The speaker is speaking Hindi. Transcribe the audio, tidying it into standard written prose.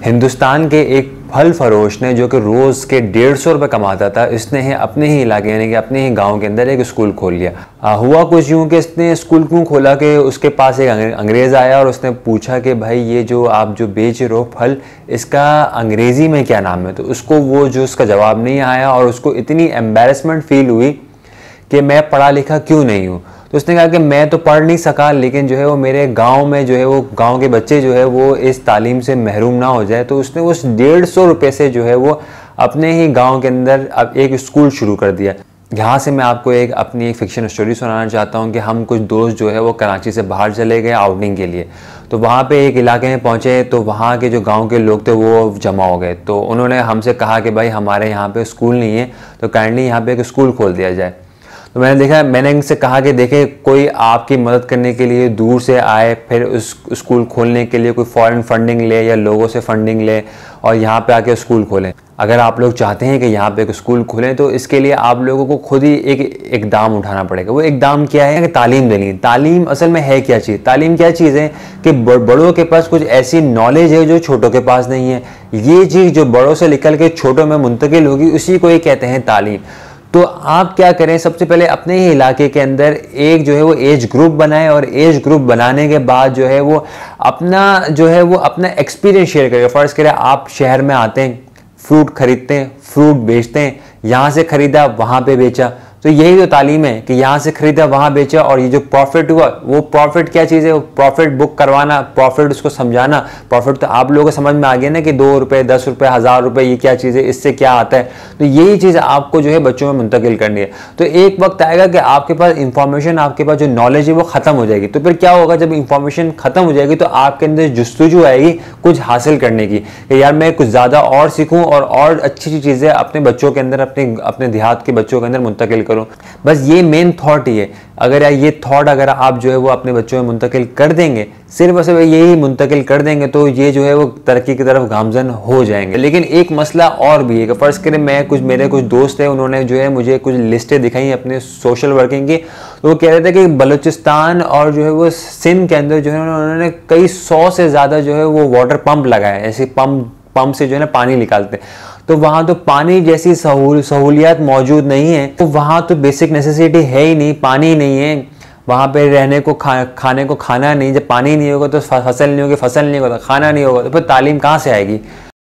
हिंदुस्तान के एक फल फरोश ने, जो कि रोज़ के 150 रुपये कमाता था, इसने अपने ही इलाके यानी कि अपने ही गांव के अंदर एक स्कूल खोल लिया। हुआ कुछ यूँ कि इसने स्कूल क्यों खोला कि उसके पास एक अंग्रेज़ आया और उसने पूछा कि भाई ये जो आप जो बेच रहे हो फल, इसका अंग्रेज़ी में क्या नाम है। तो उसको वो जो उसका जवाब नहीं आया और उसको इतनी एम्बैरेसमेंट फील हुई कि मैं पढ़ा लिखा क्यों नहीं हूँ। तो उसने कहा कि मैं तो पढ़ नहीं सका, लेकिन जो है वो मेरे गांव में जो है वो गांव के बच्चे जो है वो इस तालीम से महरूम ना हो जाए। तो उसने उस 150 रुपये से जो है वो अपने ही गांव के अंदर अब एक स्कूल शुरू कर दिया। यहाँ से मैं आपको अपनी एक फिक्शन स्टोरी सुनाना चाहता हूँ कि हम कुछ दोस्त जो है वो कराची से बाहर चले गए आउटिंग के लिए। तो वहाँ पे एक इलाके में पहुँचे तो वहाँ के जो गांव के लोग थे वो जमा हो गए। तो उन्होंने हमसे कहा कि भाई हमारे यहाँ पे स्कूल नहीं है, तो काइंडली यहाँ पे एक स्कूल खोल दिया जाए। तो मैंने इनसे कहा कि देखें, कोई आपकी मदद करने के लिए दूर से आए, फिर उस स्कूल खोलने के लिए कोई फॉरेन फंडिंग ले या लोगों से फंडिंग ले और यहाँ पे आके स्कूल खोलें। अगर आप लोग चाहते हैं कि यहाँ पे एक स्कूल खोलें तो इसके लिए आप लोगों को खुद ही एक इकदाम उठाना पड़ेगा। वो इकदाम क्या है कि तालीम देनी। तालीम असल में है क्या चीज़? तालीम क्या चीज़ है कि बड़ों के पास कुछ ऐसी नॉलेज है जो छोटों के पास नहीं है। ये चीज़ जो बड़ों से निकल के छोटों में मुंतकिल होगी, उसी को ये कहते हैं तालीम। तो आप क्या करें, सबसे पहले अपने ही इलाके के अंदर एक जो है वो एज ग्रुप बनाएं और एज ग्रुप बनाने के बाद जो है वो अपना एक्सपीरियंस शेयर करें। फ़र्ज़ करें आप शहर में आते हैं, फ्रूट खरीदते हैं, फ्रूट बेचते हैं, यहाँ से ख़रीदा वहाँ पे बेचा। तो यही तो तालीम है कि यहाँ से खरीदा वहाँ बेचा और ये जो प्रॉफिट हुआ, वो प्रॉफिट क्या चीज़ है? वो प्रॉफिट बुक करवाना, प्रॉफिट उसको समझाना। प्रॉफिट तो आप लोगों को समझ में आ गया ना कि 2 रुपये, 10 रुपये, 1000 रुपये ये क्या चीज़ है, इससे क्या आता है। तो यही चीज़ आपको जो है बच्चों में मुंतकिल करनी है। तो एक वक्त आएगा कि आपके पास इंफॉर्मेशन, आपके पास जो नॉलेज है वो ख़त्म हो जाएगी। तो फिर क्या होगा, जब इंफॉर्मेशन ख़त्म हो जाएगी तो आपके अंदर जुस्तजू आएगी कुछ हासिल करने की कि यार मैं कुछ ज़्यादा और सीखूँ और अच्छी चीज़ें अपने बच्चों के अंदर, अपने देहात के बच्चों के अंदर मुंतकिल करूँ। बस ये मेन थॉट ही है। अगर ये थॉट अगर आप जो है वो अपने बच्चों में मुंतकिल कर देंगे, सिर्फ और सिर्फ यही मुंतकिल कर देंगे, तो ये जो है वो तरक्की की तरफ गामजन हो जाएंगे। लेकिन एक मसला और भी है कि फ़र्ज़ करें मेरे कुछ दोस्त हैं, उन्होंने जो है मुझे कुछ लिस्टें दिखाई अपने सोशल वर्किंग की। तो वो कह रहे थे कि बलूचिस्तान और जो है वो सिंध के अंदर जो है उन्होंने कई 100 से ज़्यादा जो है वो वाटर पंप लगाए, ऐसे पंप से जो है ना पानी निकालते हैं। तो वहाँ तो पानी जैसी सहूलियात मौजूद नहीं है। तो वहाँ तो बेसिक नेसेसिटी है ही नहीं, पानी नहीं है। वहाँ पे रहने को खाने को खाना नहीं, जब पानी नहीं होगा तो फसल नहीं होगी, फसल नहीं होगा तो खाना नहीं होगा, तो फिर तालीम कहाँ से आएगी।